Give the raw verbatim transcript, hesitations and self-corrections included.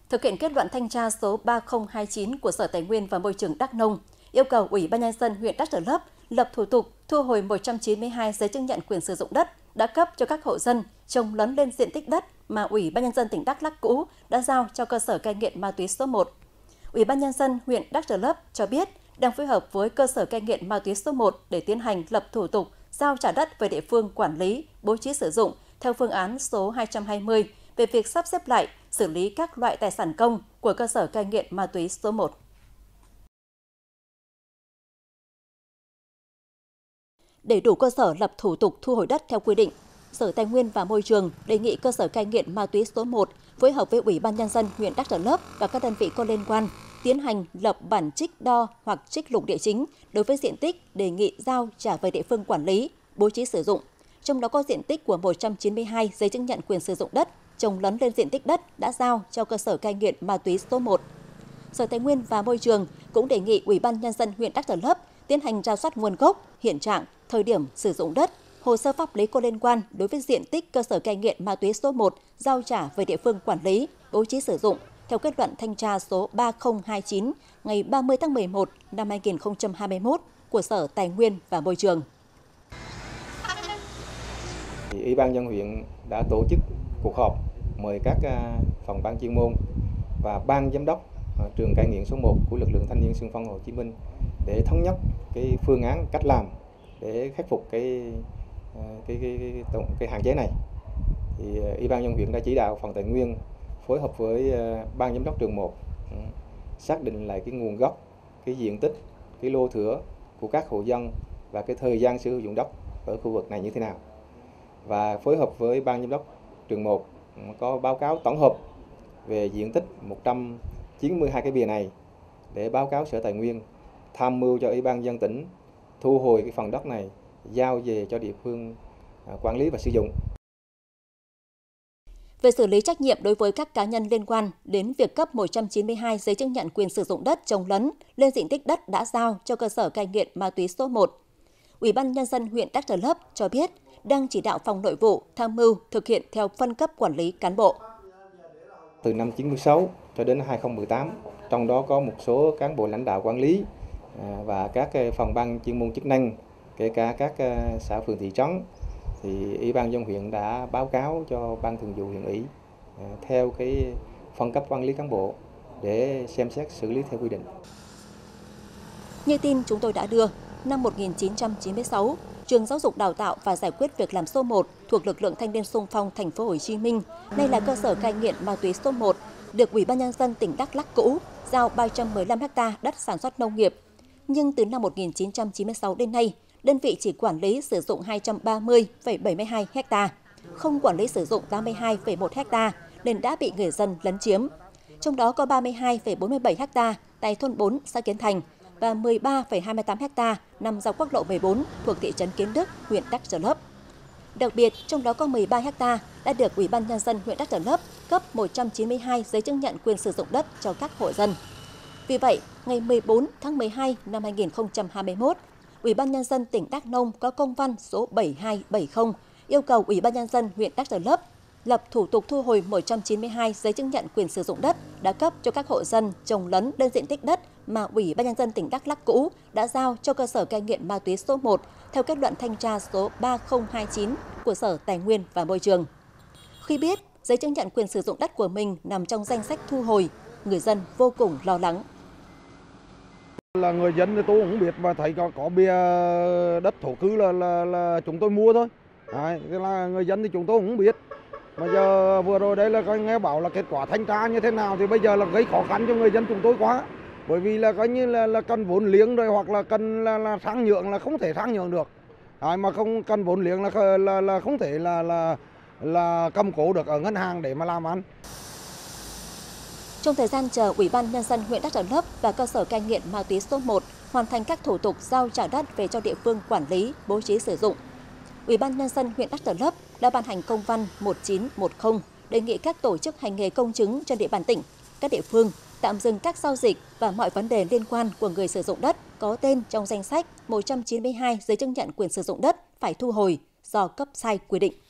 thực hiện kết luận thanh tra số ba không hai chín của Sở Tài nguyên và Môi trường Đắk Nông, yêu cầu Ủy ban Nhân dân huyện Đắk Rờ Lấp lập thủ tục thu hồi một trăm chín mươi hai giấy chứng nhận quyền sử dụng đất đã cấp cho các hộ dân trồng lấn lên diện tích đất mà Ủy ban Nhân dân tỉnh Đắk Lắk cũ đã giao cho cơ sở cai nghiện ma túy số một. Ủy ban Nhân dân huyện Đắk Rờ Lấp cho biết đang phối hợp với cơ sở cai nghiện ma túy số một để tiến hành lập thủ tục giao trả đất về địa phương quản lý, bố trí sử dụng theo phương án số hai trăm hai mươi về việc sắp xếp lại, xử lý các loại tài sản công của cơ sở cai nghiện ma túy số một. Để đủ cơ sở lập thủ tục thu hồi đất theo quy định, Sở Tài nguyên và Môi trường đề nghị cơ sở cai nghiện ma túy số một phối hợp với Ủy ban Nhân dân huyện Đắk Rờ Lấp và các đơn vị có liên quan tiến hành lập bản trích đo hoặc trích lục địa chính đối với diện tích đề nghị giao trả về địa phương quản lý, bố trí sử dụng, trong đó có diện tích của một trăm chín mươi hai giấy chứng nhận quyền sử dụng đất trồng lấn lên diện tích đất đã giao cho cơ sở cai nghiện ma túy số một. Sở Tài nguyên và Môi trường cũng đề nghị Ủy ban Nhân dân huyện Đắk Rờ Lấp tiến hành rà soát nguồn gốc, hiện trạng, thời điểm sử dụng đất, hồ sơ pháp lý có liên quan đối với diện tích cơ sở cai nghiện ma túy số một giao trả về địa phương quản lý, bố trí sử dụng theo kết luận thanh tra số ba không hai chín ngày ba mươi tháng mười một năm hai nghìn không trăm hai mươi mốt của Sở Tài nguyên và Môi trường. Ủy ban nhân dân huyện đã tổ chức cuộc họp mời các phòng ban chuyên môn và ban giám đốc trường cai nghiện số một của lực lượng thanh niên xung phong Hồ Chí Minh để thống nhất cái phương án cách làm để khắc phục cái cái cái cái, cái, cái hạn chế này. Thì Ủy ban nhân dân huyện đã chỉ đạo phòng tài nguyên phối hợp với ban giám đốc trường một xác định lại cái nguồn gốc, cái diện tích, cái lô thửa của các hộ dân và cái thời gian sử dụng đất ở khu vực này như thế nào. Và phối hợp với ban giám đốc trường một có báo cáo tổng hợp về diện tích một trăm chín mươi hai cái bìa này để báo cáo Sở Tài nguyên tham mưu cho Ủy ban nhân dân tỉnh thu hồi cái phần đất này giao về cho địa phương quản lý và sử dụng. Về xử lý trách nhiệm đối với các cá nhân liên quan đến việc cấp một trăm chín mươi hai giấy chứng nhận quyền sử dụng đất trồng lấn lên diện tích đất đã giao cho cơ sở cai nghiện ma túy số một, Ủy ban Nhân dân huyện Đắk Rờ Lấp cho biết đang chỉ đạo phòng nội vụ tham mưu thực hiện theo phân cấp quản lý cán bộ. Từ năm chín mươi sáu cho đến hai không một tám, trong đó có một số cán bộ lãnh đạo quản lý và các phòng ban chuyên môn chức năng, kể cả các xã phường thị trấn, thì Ủy ban nhân dân huyện đã báo cáo cho ban thường vụ huyện ủy theo cái phân cấp quản lý cán bộ để xem xét xử lý theo quy định. Như tin chúng tôi đã đưa, năm một nghìn chín trăm chín mươi sáu, Trường Giáo dục Đào tạo và Giải quyết việc làm số một thuộc lực lượng Thanh niên xung phong thành phố Hồ Chí Minh, nay là cơ sở cai nghiện ma túy số một, được Ủy ban Nhân dân tỉnh Đắk Lắk cũ giao ba trăm mười lăm ha đất sản xuất nông nghiệp. Nhưng từ năm một nghìn chín trăm chín mươi sáu đến nay, đơn vị chỉ quản lý sử dụng hai trăm ba mươi phẩy bảy mươi hai ha, không quản lý sử dụng tám mươi hai phẩy một ha nên đã bị người dân lấn chiếm. Trong đó có ba mươi hai phẩy bốn mươi bảy ha tại thôn bốn xã Kiến Thành và mười ba phẩy hai mươi tám ha nằm dọc quốc lộ mười bốn thuộc thị trấn Kiến Đức, huyện Đắk Rờ Lấp. Đặc biệt, trong đó có mười ba ha đã được Ủy ban Nhân dân huyện Đắk Rờ Lấp cấp một trăm chín mươi hai giấy chứng nhận quyền sử dụng đất cho các hộ dân. Vì vậy, ngày mười bốn tháng mười hai năm hai nghìn không trăm hai mươi mốt, Ủy ban Nhân dân tỉnh Đắk Nông có công văn số bảy hai bảy không yêu cầu Ủy ban Nhân dân huyện Đắk Rờ Lấp lập thủ tục thu hồi một trăm chín mươi hai giấy chứng nhận quyền sử dụng đất đã cấp cho các hộ dân trồng lấn lên diện tích đất mà Ủy ban Nhân dân tỉnh Đắk Lắk cũ đã giao cho cơ sở cai nghiện ma túy số một theo kết luận thanh tra số ba không hai chín của Sở Tài nguyên và Môi trường. Khi biết giấy chứng nhận quyền sử dụng đất của mình nằm trong danh sách thu hồi, người dân vô cùng lo lắng. Là người dân thì tôi cũng biết và thấy có, có bìa đất thổ cư là, là, là chúng tôi mua thôi. Đấy, là người dân thì chúng tôi cũng biết. Bây giờ vừa rồi đây là coi nghe bảo là kết quả thanh tra như thế nào thì bây giờ là gây khó khăn cho người dân chúng tôi quá. Bởi vì là coi như là, là cần vốn liếng rồi hoặc là cần là, là sang nhượng là không thể sang nhượng được. Đấy, mà không cần vốn liếng là, là, là không thể là, là, là cầm cố được ở ngân hàng để mà làm ăn. Trong thời gian chờ Ủy ban Nhân dân huyện Đắk Rờ Lấp và cơ sở cai nghiện ma túy số một hoàn thành các thủ tục giao trả đất về cho địa phương quản lý, bố trí sử dụng, Ủy ban Nhân dân huyện Đắk Rờ Lấp đã ban hành công văn một chín một không đề nghị các tổ chức hành nghề công chứng trên địa bàn tỉnh, các địa phương tạm dừng các giao dịch và mọi vấn đề liên quan của người sử dụng đất có tên trong danh sách một trăm chín mươi hai giấy chứng nhận quyền sử dụng đất phải thu hồi do cấp sai quy định.